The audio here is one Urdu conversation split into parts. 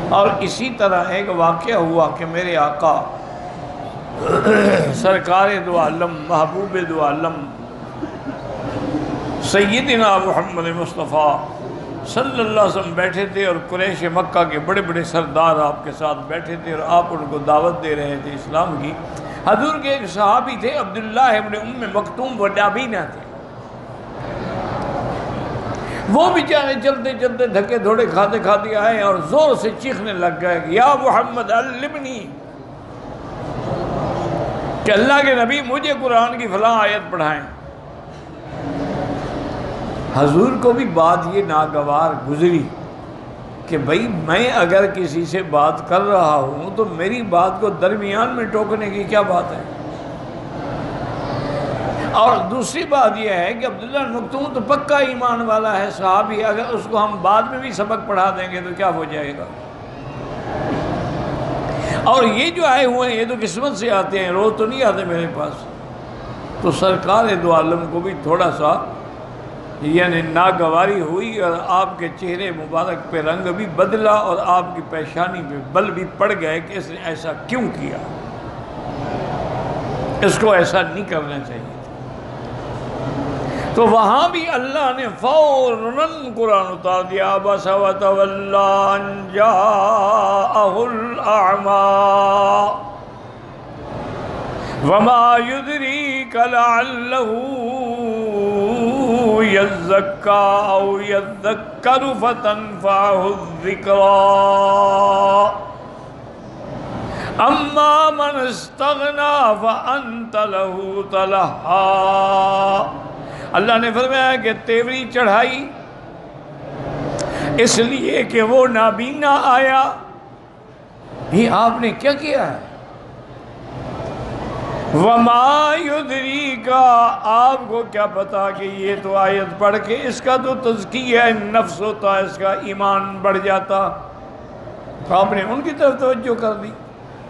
اور اسی طرح ایک واقعہ ہوا کہ میرے آقا سرکار دو عالم محبوب دو عالم سیدنا محمد مصطفیٰ صلی اللہ علیہ وسلم بیٹھے تھے، اور قریش مکہ کے بڑے بڑے سردار آپ کے ساتھ بیٹھے تھے، اور آپ ان کو دعوت دے رہے تھے اسلام کی۔ حضور کے ایک صحابی تھے عبداللہ ابن ام مکتوم، وہ نابینا تھے۔ وہ بیچارے چلتے چلتے دھکے دھوڑے کھاتے کھاتے آئے اور زور سے چیخنے لگ گئے کہ یا محمد علمنی، کہ اللہ کے نبی مجھے قرآن کی فلاں آیت پڑھائیں۔ حضور کو بھی بات یہ ناگوار گزری کہ بھئی میں اگر کسی سے بات کر رہا ہوں تو میری بات کو درمیان میں ٹوکنے کی کیا بات ہے؟ اور دوسری بات یہ ہے کہ عبداللہ مکتوم تو پکا ایمان والا ہے صحابی، اگر اس کو ہم بعد میں بھی سبق پڑھا دیں گے تو کیا ہو جائے گا؟ اور یہ جو آئے ہوئے ہیں یہ تو قسمت سے آتے ہیں، روز تو نہیں آتے میرے پاس۔ تو سرکار دو عالم کو بھی تھوڑا سا یعنی ناگواری ہوئی، اور آپ کے چہرے مبارک پہ رنگ بھی بدلا اور آپ کی پیشانی پہ بل بھی پڑ گئے کہ اس نے ایسا کیوں کیا، اس کو ایسا نہیں کرنا چاہیے۔ تو وہاں بھی اللہ نے فوراً قرآن اتار دیا، عبس وتولی ان جاءہ الاعمی وما يدریک لعلہ یزکی او یذکر فتنفعہ الذکریٰ اما من استغنی فانت لہ تلہا۔ اللہ نے فرمایا کہ تیوری چڑھائی اس لیے کہ وہ نابینا آیا۔ یہ آپ نے کیا کیا ہے؟ وما یدریکا، آپ کو کیا پتا کہ یہ تو آیت پڑھ کے اس کا تو تزکیہ نفس ہوتا، اس کا ایمان بڑھ جاتا، آپ نے ان کی طرف توجہ کر دی۔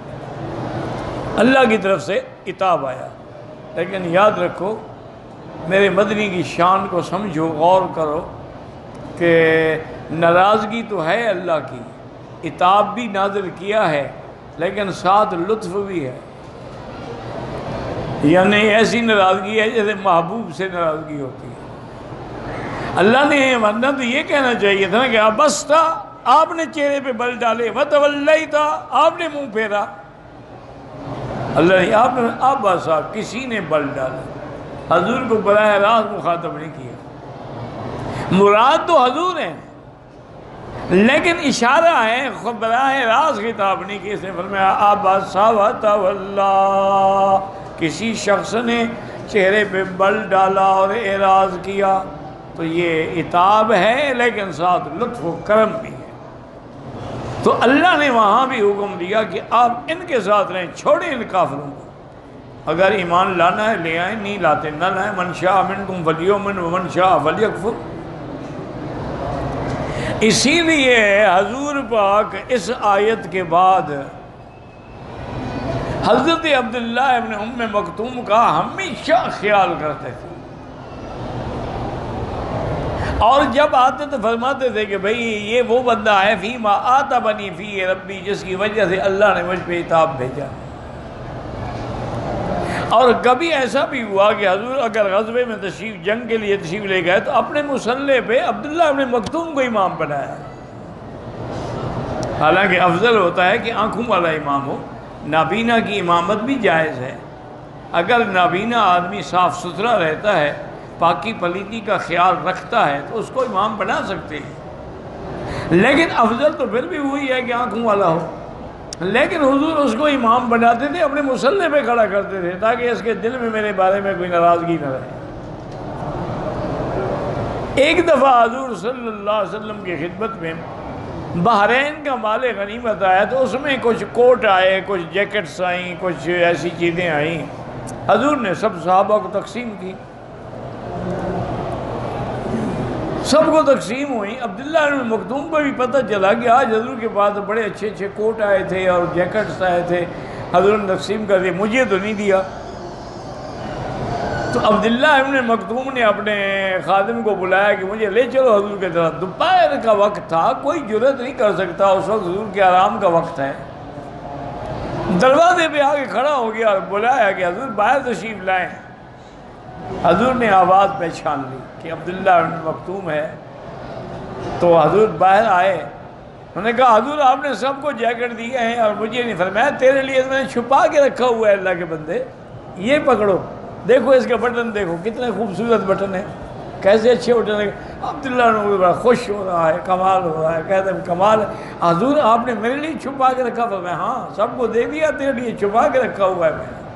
اللہ کی طرف سے عتاب آیا۔ لیکن یاد رکھو، میرے مدنی کی شان کو سمجھو، غور کرو کہ ناراضگی تو ہے اللہ کی، عتاب بھی نازل کیا ہے، لیکن ساتھ لطف بھی ہے۔ یعنی ایسی ناراضگی ہے جیسے محبوب سے ناراضگی ہوتی ہے۔ اللہ نے ورنہ تو یہ کہنا چاہیے تھا نا کہ بس تھا، آپ نے چہرے پہ بل ڈالے، وتولیتا، آپ نے منہ پھیرا۔ اللہ نے آپ بس آپ کسی نے بل ڈالا، حضور کو براہ راست مخاطب نہیں کیا۔ مراد تو حضور ہیں لیکن اشارہ ہے، براہ راست خطاب نہیں کیا۔ اس نے فرمایا عبس وتولی، کسی شخص نے چہرے پہ بل ڈالا اور اعراض کیا، تو یہ عتاب ہے لیکن ساتھ لطف و کرم بھی ہے۔ تو اللہ نے وہاں بھی حکم دیا کہ آپ ان کے ساتھ رہیں، چھوڑیں ان کافروں کو، اگر ایمان لانا ہے لے آئیں، نہیں لاتے نہ لائیں۔ من شاء منکم فلیؤمن ومن شاء فلیکفر۔ اسی لیے حضور پاک اس آیت کے بعد حضرت عبداللہ ابن ام مکتوم کا ہمیشہ خیال کرتے تھے، اور جب آتے تو فرماتے تھے کہ بھئی یہ وہ بندہ ہے فیما آتبنی فی ربی، جس کی وجہ سے اللہ نے مجھ پہ عتاب بھیجا۔ اور کبھی ایسا بھی ہوا کہ حضور اگر غزوے میں جنگ کے لیے تشریف لے گئے تو اپنے مصلے پہ عبداللہ ابن مکتوم کو امام بنایا۔ حالانکہ افضل ہوتا ہے کہ آنکھوں والا امام ہو، نابینا کی امامت بھی جائز ہے۔ اگر نابینا آدمی صاف ستھرا رہتا ہے، پاکی پلیتی کا خیال رکھتا ہے، تو اس کو امام بنا سکتے ہیں، لیکن افضل تو پھر بھی وہی ہے کہ آنکھوں والا ہو۔ لیکن حضور اس کو امام بناتے تھے، اپنے مصلے پہ کھڑا کرتے تھے تاکہ اس کے دل میں میرے بارے میں کوئی ناراضگی نہ رہے۔ ایک دفعہ حضور صلی اللہ علیہ وسلم کی خدمت میں بحرین کا مال غنیمت آیا، تو اس میں کچھ کوٹ آئے، کچھ جیکٹس آئیں، کچھ ایسی چیزیں آئیں۔ حضور نے سب صحابہ کو تقسیم کی، سب کو تقسیم ہوئی۔ عبداللہ بن مکتوم کو بھی پتہ چلا کہ آج حضور کے پاس بڑے اچھے اچھے کوٹ آئے تھے اور جیکٹس آئے تھے، حضور نے تقسیم کر دی، مجھے تو نہیں دیا۔ تو عبداللہ ابن مکتوم نے اپنے خادم کو بلایا کہ مجھے لے چلو حضور کے طرف. دوپہر کا وقت تھا, کوئی جرأت نہیں کر سکتا, اس وقت حضور کے آرام کا وقت ہے. دروازے پہ آ کے کھڑا ہو گیا اور بلایا کہ حضور باہر تشریف لائیں. حضور نے آواز پہچان لی کہ عبداللہ ابن مکتوم ہے. تو حضور باہر آئے. انہوں نے کہا حضور آپ نے سب کو جیکٹ دیے ہیں اور مجھے نہیں فرمایا, تیرے لیے میں نے چھپا کے رکھا ہوا ہے اللہ کے بندے, یہ پکڑو, دیکھو اس کا بٹن, دیکھو کتنے خوبصورت بٹن ہے, کیسے اچھے بٹن ہیں. عبداللہ نے بڑا خوش ہو رہا ہے, کمال ہو رہا ہے, کہتے ہیں کمال ہے حضور آپ نے میرے لیے چھپا کے رکھا. فرمایا ہاں سب کو دے دیا, تیرے لیے چھپا کے رکھا ہوا ہے میں نے.